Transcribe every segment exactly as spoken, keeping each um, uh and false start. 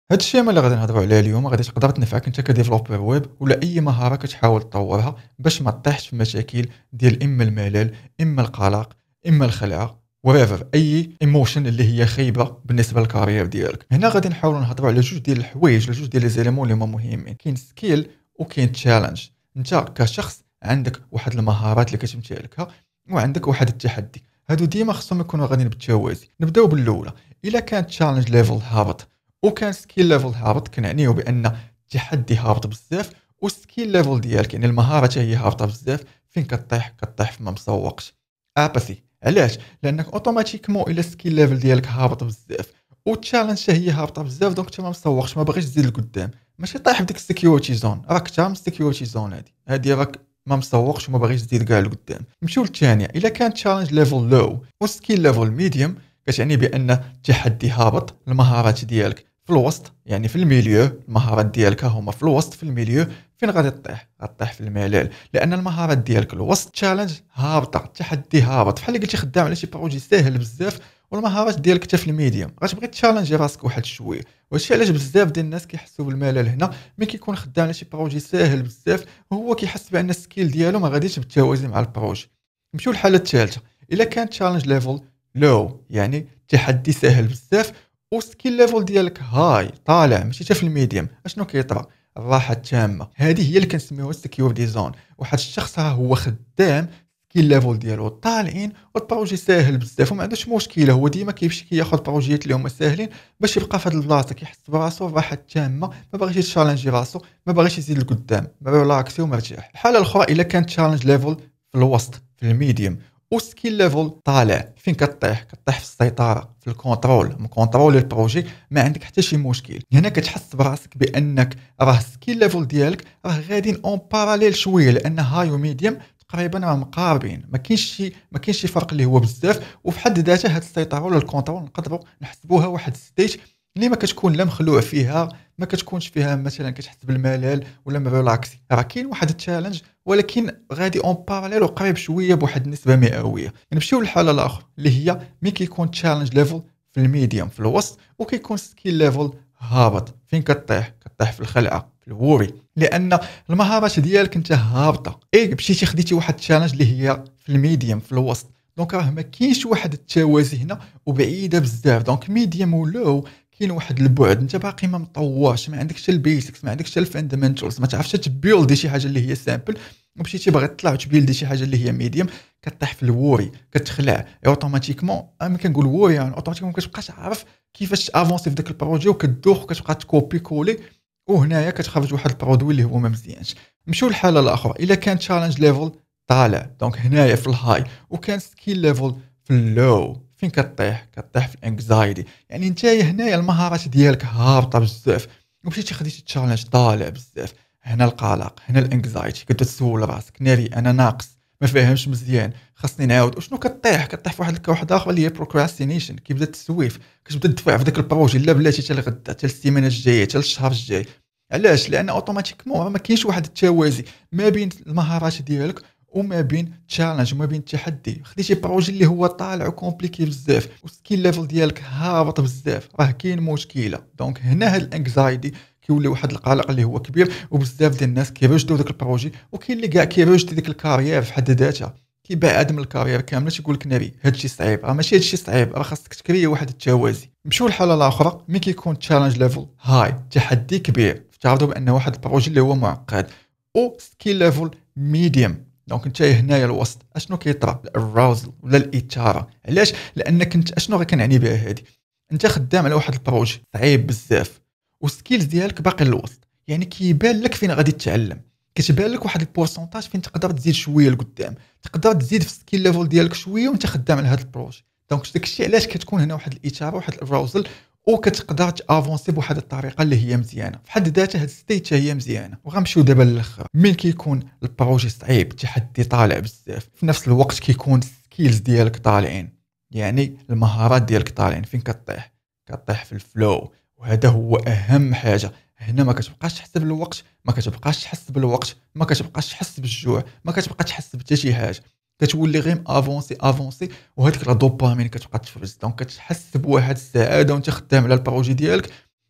هاد الشيء اللي غادي نهضروا عليه اليوم غادي تقدر تنفعك انت كديفلوبر ويب ولا اي مهاره كتحاول تطورها باش ما تطيحش في مشاكل ديال اما الملل اما القلق اما الخلعه whatever اي ايموشن اللي هي خايبه بالنسبه للكارير ديالك. هنا غادي نحاولوا نهضروا على جوج ديال الحوايج جوج ديال لي زيليمون اللي هما مهمين. كاين سكيل وكاين تشالنج. انت كشخص عندك واحد المهارات اللي كتمتلكها وعندك واحد التحدي، هادو ديما خصهم يكونوا غاديين بالتوازي. نبداو بالاولى. الا كانت تشالنج ليفل هابط وكان سكيل ليفل هابط كنعنيو بان التحدي هابط بزاف والسكيل ليفل ديالك يعني المهاره حتى هي هابطه بزاف، فين كطيح كطيح فما مسوقش. اباثي. علاش؟ لانك اوتوماتيكمون الا السكيل ليفل ديالك هابط بزاف والتشالنج حتى هي هابطه بزاف دونك انت ما مسوقش ما باغيش تزيد لقدام، ماشي طايح بديك السكيورتي زون، راك تا من السكيورتي زون هادي هادي راك ما مسوقش وما باغيش تزيد كاع لقدام. نمشيو للثانيه. الا كان تشالنج ليفل لو والسكيل ليفل ميديوم كتعني بان التحدي هابط، المهارات ديالك في الوسط يعني في الميليو، المهارات ديالك هما في الوسط في الميليو، فين غادي تطيح؟ غطيح في الملل لان المهارات ديالك الوسط تشالنج هابطه، التحدي هابط، بحال اللي قلتي خدام على شي بروجي ساهل بزاف والمهارات ديالك حتى في الميديوم، غتبغي تشالنجي راسك واحد شويه. وهادشي علاش بزاف ديال الناس كيحسوا بالملل هنا ملي كيكون خدام على شي بروجي ساهل بزاف وهو كيحس بان السكيل ديالو ما غاديش بالتوازي مع البروجي. نمشيو للحاله الثالثه. الا كان تشالنج ليفل لو يعني تحدي ساهل بزاف وسكيل ليفل ديالك هاي طالع ماشي حتى في الميديوم، اشنو كيطرا؟ الراحه التامه. هذه هي اللي كنسميوها السكيورتي زون. واحد الشخص ها هو خدام سكيل ليفل ديالو طالعين والبروجي ساهل بزاف وما عندوش مشكله، هو ديما كيمشي كياخذ بروجيات اللي هما ساهلين باش يبقى في هاد البلاصه كيحس براسو الراحه التامه، ما باغيش يتشالنجي راسو، ما باغيش يزيد لقدام، ريلاكسي ومرتاح. الحاله الاخرى الا كان تشالنج ليفل في الوسط في الميديوم وسكيل ليفل طالع، فين كطيح؟ كطيح في السيطره في الكونترول، مكونترولي البروجي، ما عندك حتى شي مشكل. هنا كتحس براسك بانك راه السكيل ليفل ديالك راه غاديين اون باراليل شويه لان هاي وميديوم تقريبا راه مقاربين، ما كاينش شي ما كاينش شي فرق اللي هو بزاف. وفي حد ذاتها هاد السيطره ولا الكونترول نقدروا نحسبوها واحد ستيج اللي ما كتكون لا مخلوع فيها، ما كتكونش فيها مثلا كتحس بالملل ولا مريلاكسي، راه كاين واحد التشالنج ولكن غادي اون باراليل وقريب شويه بواحد النسبه مئويه. نمشيو للحاله الاخرى اللي هي ملي كيكون تشالنج ليفل في الميديوم في الوسط وكيكون سكيل ليفل هابط، فين كطيح؟ كطيح في الخلعه في الوري لان المهارات ديالك انت هابطه. اي مشيتي خديتي واحد التشالنج اللي هي في الميديوم في الوسط، دونك راه ما كاينش واحد التوازي هنا وبعيده بزاف. دونك ميديوم ولو كاين واحد البعد، انت باقي ما مطورش، ما عندكش البيسكس، ما عندكش الفاندامنتالز، ما تعرفش تبيلدي شي حاجه اللي هي سامبل، ومشيتي باغي تطلع وتبيلدي شي حاجه اللي هي ميديوم، كطيح في الوري كتخلع اوتوماتيكمون. انا كنقول ووري يعني اوتوماتيكمون كتبقاش عارف كيفاش تافونسي في داك البروجي وكتدوخ وكتبقى تكوبي كولي وهنايا كتخرج واحد البرودوي اللي هو ما مزيانش. نمشيو للحاله الاخرى. الا كان تشالنج ليفل طالع دونك هنايا في الهاي وكان سكيل ليفل في اللو، فين كطيح؟ كطيح في الانكزايتي. يعني انت هنايا المهارات ديالك هابطه بزاف ومشيتي خديتي تشالنج طالع بزاف، هنا القلق هنا الانكزايتي، كتبدا تسول راسك ناري انا ناقص ما فاهمش مزيان خاصني نعاود. وشنو كطيح؟ كطيح في واحد الكوحده اخرى اللي هي بروكراستينيشن، كيبدا التسويف، كتبدا تدفع في داك البروجي لا بلاتي حتى لغدا حتى السيمانه الجايه حتى الشهر الجاي. علاش؟ لان اوتوماتيكمون ما كاينش واحد التوازي ما بين المهارات ديالك وما بين تشالنج وما بين التحدي. خديتي بروجي اللي هو طالع وكومبليكي بزاف والسكيل ليفل ديالك هابط بزاف، راه كاين مشكله. دونك هنا هاد الانكزايتي كيولي واحد القلق اللي هو كبير وبزاف ديال الناس كيرجدوا داك البروجي، وكاين اللي كاع كيرجد ديك الكارير في حد ذاتها، كيبعد من الكارير كامله تيقول لك ناري هادشي صعيب. راه ماشي هادشي صعيب، راه خاصك تكري واحد التوازي. نمشيو للحاله الاخرى. ملي كيكون تشالنج ليفل هاي تحدي كبير، افترضوا بان واحد البروجي اللي هو معقد او سكيل ليفل ميديوم، دونك انت هنايا الوسط اشنو كيطرا؟ الاراوزل ولا الاثاره. علاش؟ لانك انت اشنو غير كنعني بها هادي، انت خدام على واحد البروجي صعيب بزاف والسكيلز ديالك باقي الوسط، يعني كيبان لك فين غادي تتعلم، كتبان لك واحد البورسونتاج فين تقدر تزيد شويه لقدام، تقدر تزيد في السكيل ليفل ديالك شويه وانت خدام على هذا البروجي. دونك داك الشيء علاش كتكون هنا واحد الاثاره واحد الاراوزل وكتقدر تافونسي بواحد الطريقه اللي هي مزيانه في حد ذاتها. هاد ستيت هي مزيانه. وغنمشيو دابا للاخر. من كيكون البروجي صعيب التحدي طالع بزاف في نفس الوقت كيكون السكيلز ديالك طالعين، يعني المهارات ديالك طالعين، فين كطيح؟ كطيح في الفلو. وهذا هو اهم حاجه. هنا ما كتبقاش تحس بالوقت، ما كتبقاش تحس بالوقت، ما كتبقاش تحس بالجوع، ما كتبقى تحس بحتى شي حاجه، كتولي غير افونسي افونسي وهذيك لا دوبامين كتبقى تفرز. دونك كتحس بواحد السعاده وانت خدام على البروجي ديالك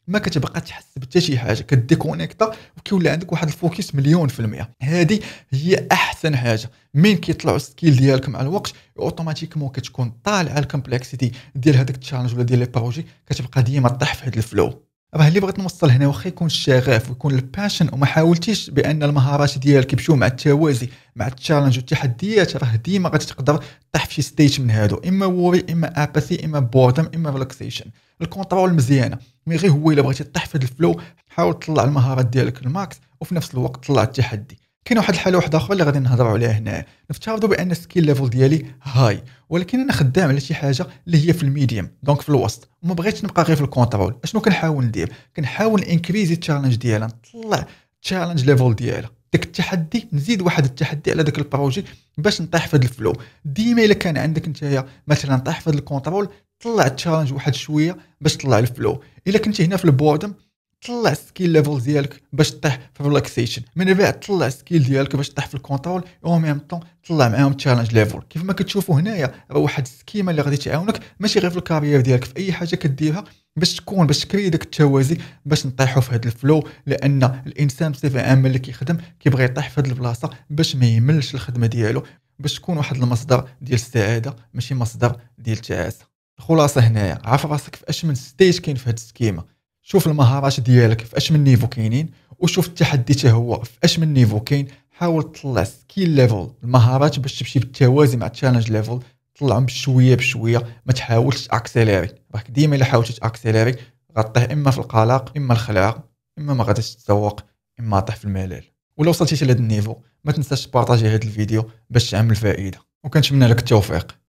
ما كتبقى تحس بحتى شي حاجه، كديكونيكتا وكيولي عندك واحد الفوكس مليون في المية. هذه هي احسن حاجه. من كيطلعوا السكيل ديالك مع الوقت اوتوماتيكمون كتكون طالعه الكومبلكسيتي ديال هذاك التشالنج ولا ديال لي بروجي، كتبقى ديما طيح في هذا الفلو. راه اللي بغيت نوصل هنا واخا يكون الشغف ويكون الباشن وما حاولتيش بان المهارات ديالك يمشيو مع التوازي مع التشالنج والتحديات، راه ديما غادي تقدر طيح في شي ستيج من هادو، اما ووري اما اباثي اما بوردم اما ريلاكسيشن. الكونترول مزيانه، مي غير هو الا بغيتي طيح في هذا الفلو حاول تطلع المهارات ديالك الماكس وفي نفس الوقت طلع التحدي. كاين واحد الحاله واحده اخرى اللي غادي نهضروا عليها هنا. نفترضوا بان السكيل ليفل ديالي هاي، ولكن انا خدام على شي حاجه اللي هي في الميديوم دونك في الوسط، وما بغيتش نبقى غير في الكونترول. اشنو كنحاول ندير؟ كنحاول انكريزي التشالنج ديالها، نطلع التشالنج ليفل ديالها، داك التحدي نزيد واحد التحدي على داك البروجي باش نطيح في هذا الفلو. ديما الا كان عندك نتايا مثلا طيح في هذا الكونترول، طلع التشالنج واحد شويه باش تطلع الفلو. الا كنتي هنا في البوردم، طلع السكيل ليفل ديالك باش تطيح في الريلاكسيشن، من بعد طلع السكيل ديالك باش تطيح في الكونترول، او ميم طون طلع معاهم تشالنج ليفل. كيف ما كتشوفوا هنايا راه واحد السكيما اللي غادي تعاونك ماشي غير في الكارير ديالك، في اي حاجه كديرها باش تكون باش تكري داك التوازي باش نطيحوا في هذا الفلو. لان الانسان بصفه عامه اللي كيخدم كيبغي يطيح في هذه البلاصه باش ما يملش الخدمه ديالو، باش تكون واحد المصدر ديال السعاده ماشي مصدر ديال التعاسه. الخلاصه هنايا، عارف راسك في اش من ستيج كاين في هذا السكيما، شوف المهارات ديالك في اش من نيفو كاينين، وشوف التحدي حتى هو في اش من نيفو كاين. حاول تطلع سكيل ليفل المهارات باش تمشي بالتوازي مع التشالنج ليفل، طلعهم بشويه بشويه، ما تحاولش تاكسيليري. راك ديما الا حاولتي تاكسيليري غطيح اما في القلق اما الخلع، اما ما غاديش تتسوق، اما طيح في الملل. ولا وصلتي لهذا النيفو ما تنساش تبارطاجي هذا الفيديو باش تعمل فائده، وكنتمنى لك التوفيق.